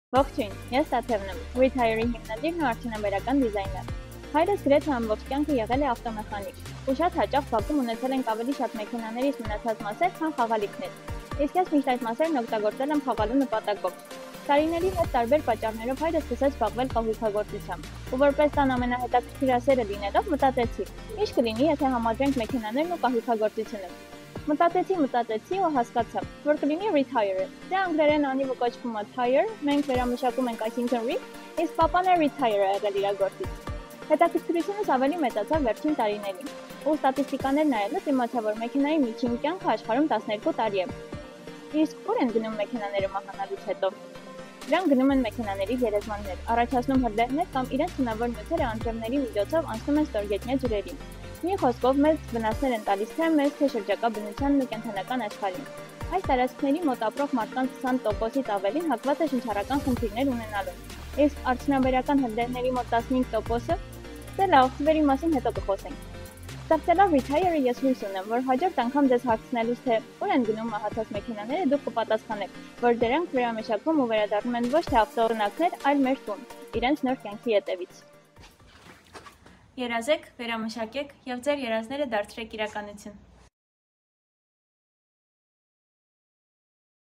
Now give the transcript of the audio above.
Ողջույն, ես Տաթևն եմ, Retire-ի հիմնադիրն ու արդյունաբերական դիզայներ։ Հայրս գրեթե ամբողջ կյանքը եղել է ավտոմեխանիկ, ու շատ հաճախ Բաքում ունեցել ենք ավելի շատ մեքենաներից մնացած մասեր, քան խաղալիքներ։ Իսկ ես միշտ այդ մասերն օգտագործել եմ խաղալու նպատակով։ Տարիների հետ տարբեր պատճառներով հայրս սկսեց զբաղվել կահույքագործությամբ, ու որպես տան ամենահետաքրքիրասերը լինելով մտածեցի. ինչ կլինի, եթե համադրենք մեքենաներն ու կահույքագործությունը։ Մտածեցի ու հասկացա, որ կլինի retire-ը։ Դե անգլերեն անիվը կոչվում է tire, մենք վերամշակում ենք այսինքն re, իսկ պապան է retire-ը եղել իր գործից։ Հետաքրքրությունս ավելի մեծացավ վերջին տարիներին, ու ստատիստիկաներ նայելուց իմացա, որ մեքենայի միջին կյանքը աշխարհում 12 տարի է։ Իսկ ուր են գնում մեքենաները մահանալուց հետո։ Դրանք գնում են մեքենաների գերեզմաններ, առաջացնում հրդեհներ կամ իրենց հնարավոր նյութերը անձրևների միջոցով անցնում են ստորգետնյա ջրերին։ Մի խոսքով մեծ վնասներ են տալիս թե մեզ, թե շրջակա բնությանն ու կենդանական աշխարհին։ Այս տարածքների մոտ ապրող մարդկանց 20%-ից ավելին հակված է շնչառական խնդիրներ ունենալուն, իսկ արդյունաբերական հրդեհների մոտ 15%-ը։ Դե լավ, ծվերի մասին հետո կխոսենք։ Ստեղծելով Retire-ը ես հույս ունեմ, որ հաջորդ անգամ ձեզ հարցնելուց թե ուր են գնում մահացած մեքենաները, դուք կպատասխանեք, որ դրանք վերամշակվում ու վերադառնում են ոչ թե ավտոնակներ, այլ մեր տուն, իրենց նոր կյանքի ետևից։ Երազեք, վերամշակեք և ձեր երազները դարձրեք իրականություն։